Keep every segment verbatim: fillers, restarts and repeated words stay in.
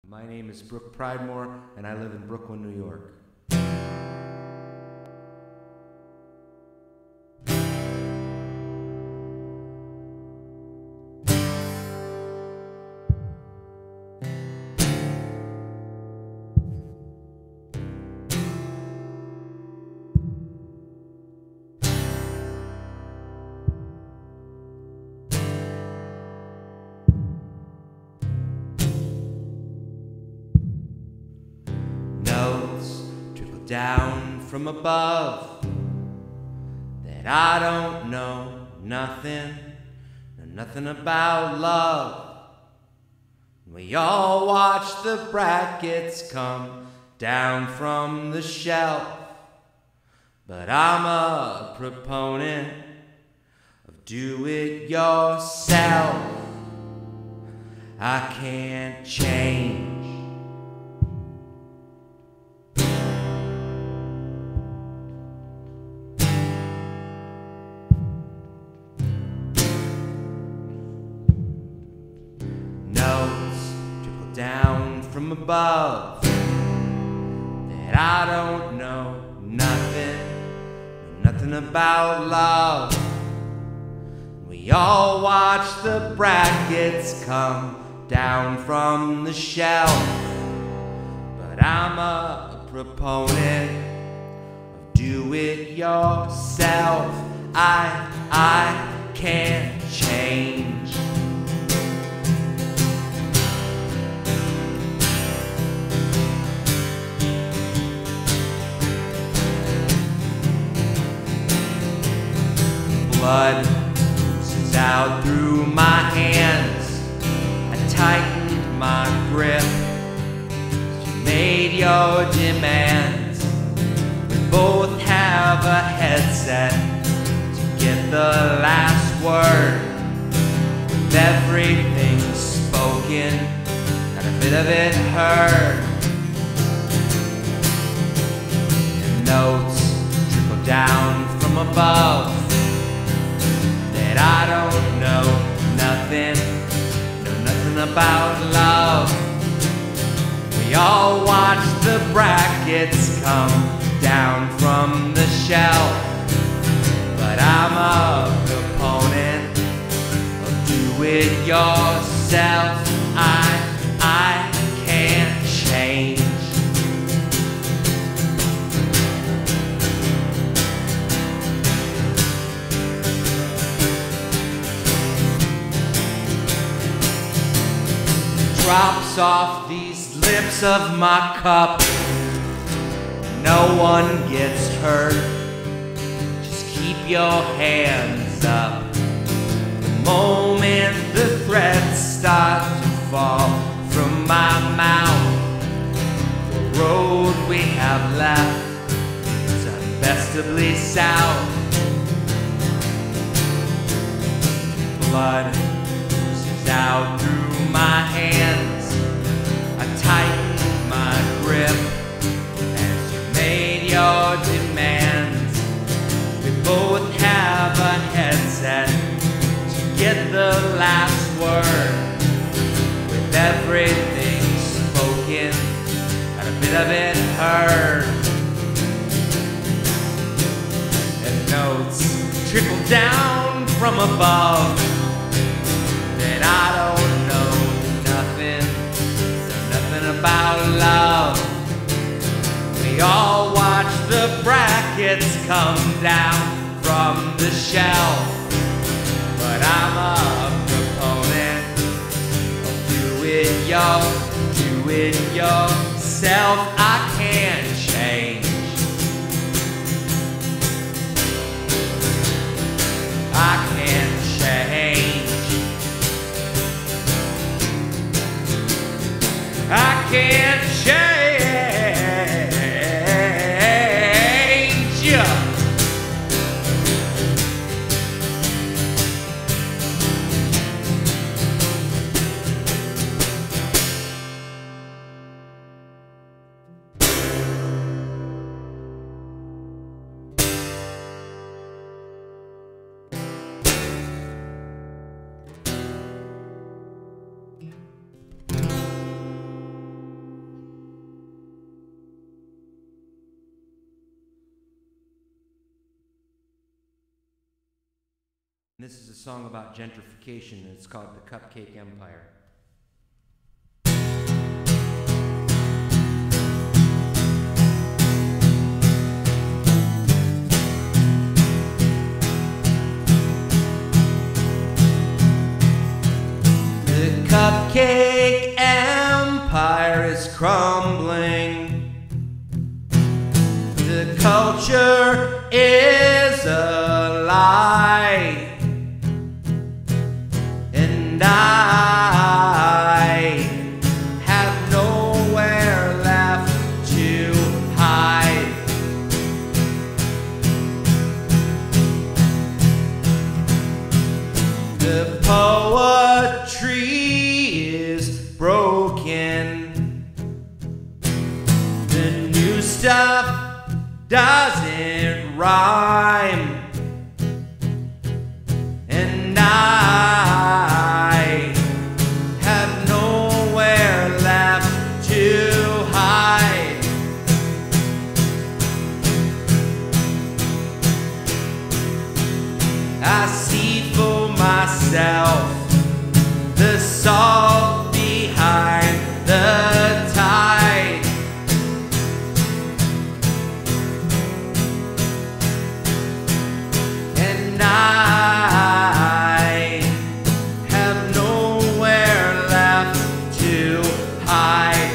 My name is Brook Pridemore, and I live in Brooklyn, New York. Notes trickle down from above that I don't know nothing, know nothing about love. We all watch the brackets come down from the shelf, but I'm a proponent of do it yourself. I can't change. Notes trickle down from above that I don't know nothing, know nothing about love. We all watch the brackets come down from the shelf, but I'm a proponent of do it yourself. I, I can't change. Blood oozes out through my hands. I tightened my grip. You made your demands. We both have a headset to get the last word. With everything spoken, not a bit of it heard. And notes trickle down from above that I don't know nothing, know nothing about love. We all watch the brackets come down from the shelf, but I'm a proponent of do it yourself. I, I can't change. Drops off these lips of my cup. No one gets hurt. Just keep your hands up. The moment the threads start to fall from my mouth, the road we have left is unbestably south. Blood oozes out through my hands. I tightened my grip as you made your demands. We both have a headset to get the last word. With everything spoken, not a bit of it heard. And notes trickle down from above that I don't know nothing, know nothing about love. We all watch the brackets come down from the shelf, but I'm a proponent of do it yo, do it yourself. I can't change. I can't change. I can't change. This is a song about gentrification, and it's called The Cupcake Empire. The Cupcake Empire is crumbling. The culture is a lie. And I have nowhere left to hide. The poetry is broken. The new stuff doesn't rhyme. And I have nowhere left to hide. I see for myself the salt behind the tide. And I have nowhere left to hide.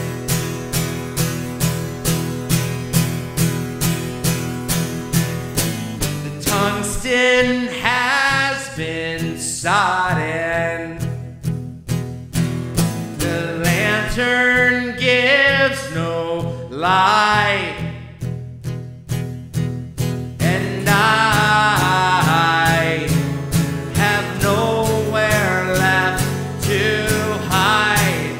The tungsten has been sodden. The lantern gives no light. And I have nowhere left to hide.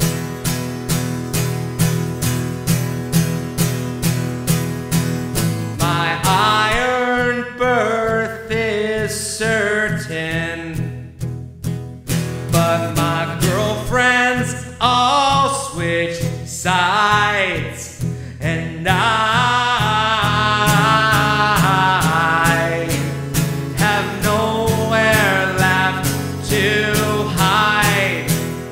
My iron birth is certain, but my girlfriends all switch sides. And I have nowhere left to hide.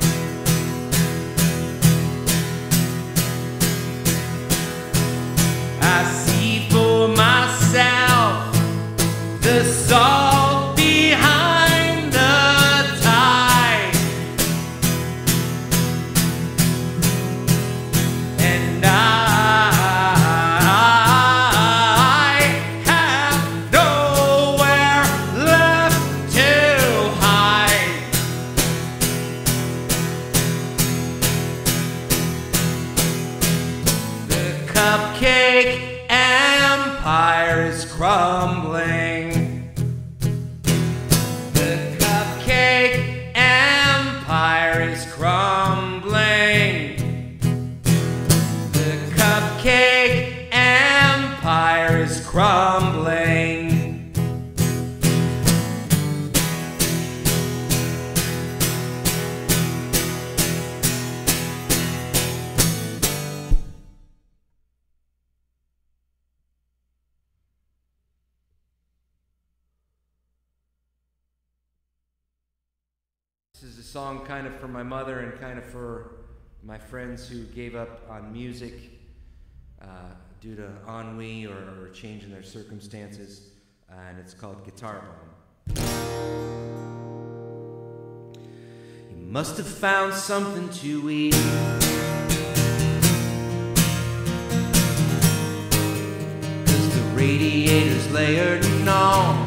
I see for myself the salt behind the tide. And I have nowhere left to hide. The Cupcake Empire is crumbling. The Cupcake Empire is crumbling. The Cupcake Empire is crumbling. This is a song kind of for my mother and kind of for my friends who gave up on music uh, due to ennui or, or change in their circumstances, uh, and it's called Guitar Bomb. You must have found something to eat. Cause the radiator's layered in arms.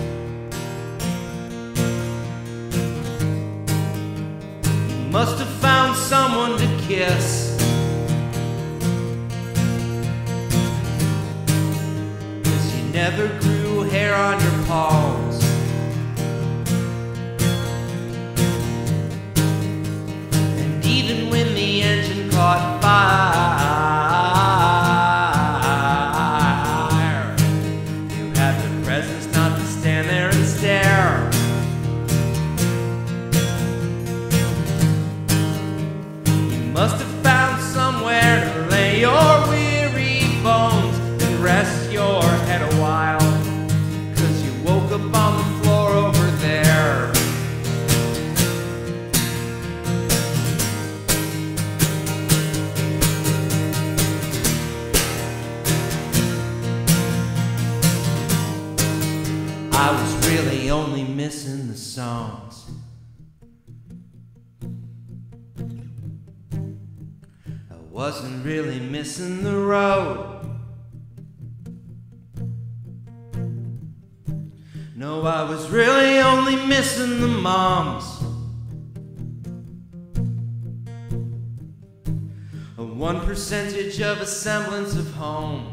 Must have found someone to kiss. Cause you never grew hair on your palms. And even when the engine caught fire, you had the presence not to stand there and stare. Must have found somewhere to lay your weary bones and rest your head a while. Cause you woke up songs. I wasn't really missing the road. No, I was really only missing the moms. A one percentage of a semblance of home.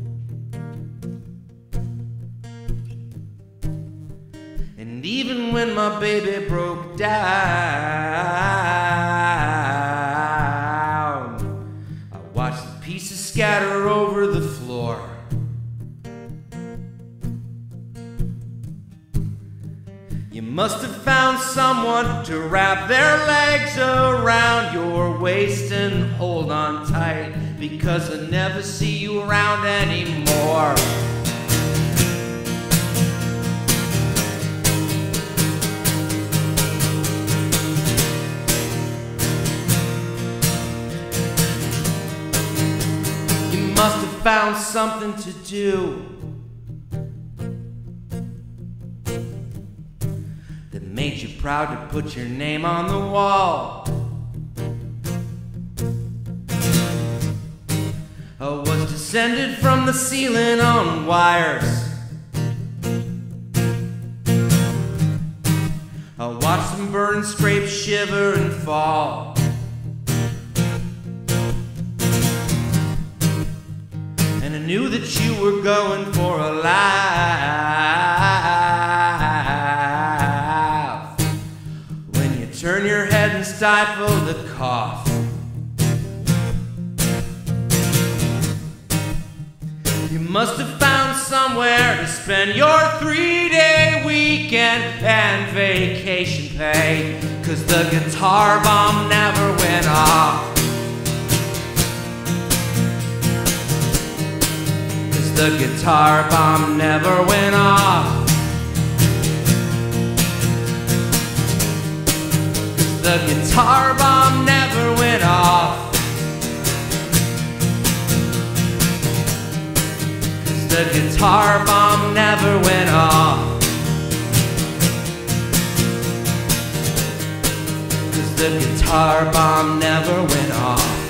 And even when my baby broke down, I watched the pieces scatter over the floor. You must have found someone to wrap their legs around your waist and hold on tight, because I never see you around anymore. You must have found something to do that made you proud to put your name on the wall. I was descended from the ceiling on wires. I watched them burn, scrape, shiver, and fall. And I knew that you were going for a laugh when you turn your head and stifle the cough. You must have found somewhere to spend your three-day weekend and vacation pay, 'cause the guitar bomb never went off. 'Cause the guitar bomb never went off. 'Cause the guitar bomb never went off. The guitar bomb never went off. 'Cause the guitar bomb never went off.